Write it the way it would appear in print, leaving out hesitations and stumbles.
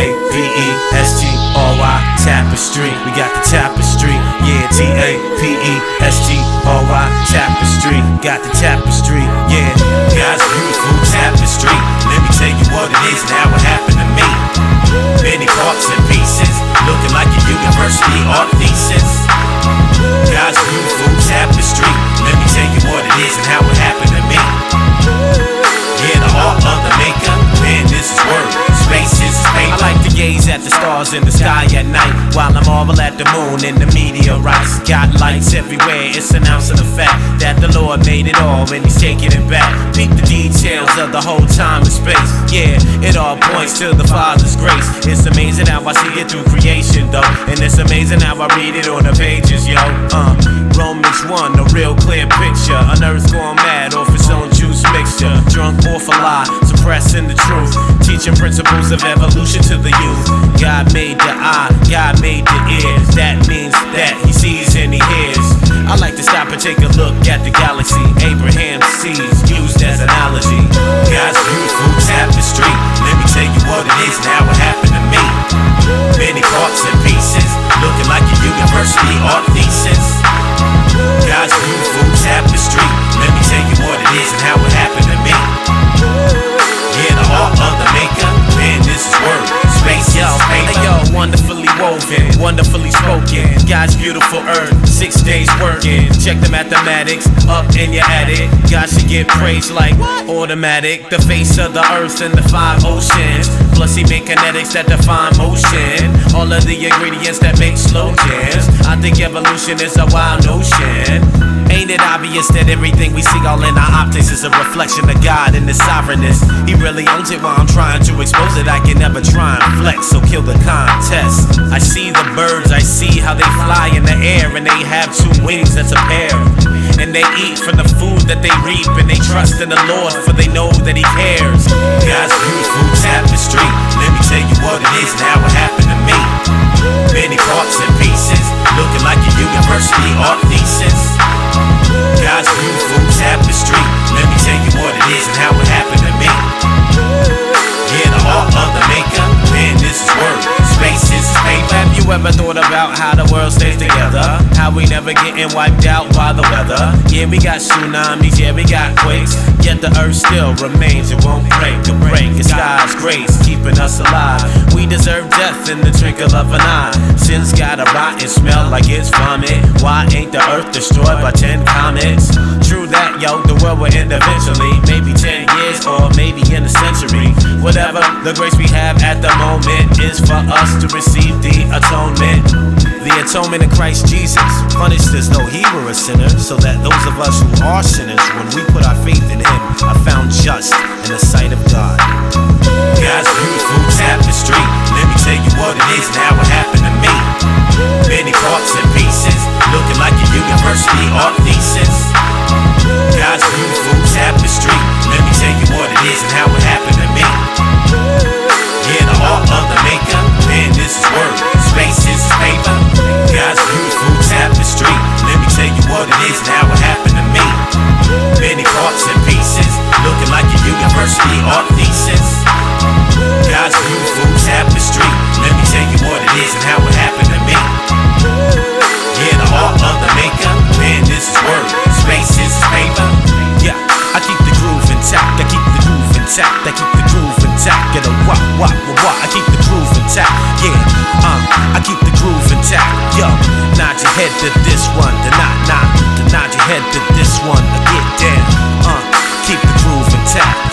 T-A-P-E-S-T-R-Y, tapestry. We got the tapestry, yeah, T-A-P-E-S-T-R-Y, tapestry. Got the tapestry, yeah. God's beautiful tapestry. Let me tell you what it is and how it happened to me. Many parts and pieces, looking like a university art thesis. God's beautiful tapestry. Let me tell you what it is and how it happened to me. Yeah, the art of the maker. Man, this is work. Space is paper. I like to gaze at the stars in the sky at night, while I marvel at the moon and the meteorites. Got lights everywhere, it's announcing the fact that the Lord made it all and He's taking it back. Peep the details of the whole time and space. Yeah, it all points to the Father's grace. It's amazing how I see it through creation though, and it's amazing how I read it on the pages, yo. Romans 1, a real clear picture. An earth going mad off its own juice mixture. Drunk off a lie, suppressing the truth. Teaching principles of evolution to the youth. God made the eye, God made the ear. That means that He sees and He hears. I like to stop and take a look at the galaxy. Abraham sees, used as analogy. God's beautiful tapestry. Let me tell you what it is and how it happened to me. Many parts and pieces, looking like a university art thesis. God's beautiful tapestry. Let me tell you what it is and how it happened to me. Yeah, the art of the maker. Man, this is work. Space is paper. Yo, wonderfully woven, wonderfully spoken. God's beautiful earth, 6 days working. Check the mathematics, up in your attic. God should get praise like automatic. The face of the earth and the 5 oceans. Plus He made kinetics that define motion. All of the ingredients that make slow jams. I think evolution is a wild notion. Ain't it obvious that everything we see all in our optics is a reflection of God and His sovereignness? He really owns it while I'm trying to expose it. I can never try and flex, so kill the contest. I see the birds, I see how they fly in the air, and they have 2 wings, that's a pair. And they eat from the food that they reap, and they trust in the Lord, for they know that He cares. God's beautiful tapestry. Let me tell you what it is and how it happened to me. Many parts and pieces, looking like a university art thesis. God's beautiful tapestry. Let me tell you what it is and how it happened to me. Yeah, the art of the maker. Man, this is work. Space is paper. Have you ever thought about how the world stays together? How we never getting wiped out by the weather? Yeah, we got tsunamis, yeah, we got quakes. Yet the earth still remains, it won't break a break. It's God's grace keeping us alive. We deserve death in the twinkle of an eye. Sin's got a rotten smell like it's vomit. Why ain't the earth destroyed by 10 comets? True that, yo, the world will end eventually. Maybe 10 years or maybe in a century. Whatever, the grace we have at the moment is for us to receive the atonement. The atonement in Christ Jesus, punished as though He were a sinner, so that those of us who are sinners, when we put our faith in Him, are found just in the sight of God. God's beautiful tapestry. Let me tell you what it is and how it happened to me. Many parts and pieces, looking like a university art thesis. God's beautiful tapestry. Let me tell you what it is and how it happened to me. Yeah, the art of the maker. Man, this is work. Space is paper. God's beautiful tapestry. Let me tell you what it is and how it happened to me. Many parts and pieces, looking like a university art thesis. God's beautiful tapestry. Let me tell you what it is and how it happened to me. Yeah, the art of the maker. Man, this is work. Space is paper. Yeah, I keep the groove intact. I keep the groove intact. I keep the groove intact. Get a wah, wah, wah, wah. I keep the groove intact. Yeah, I keep the groove intact. Yo, nod your head to this one. To nod your head to this one. Get down. Keep the groove intact.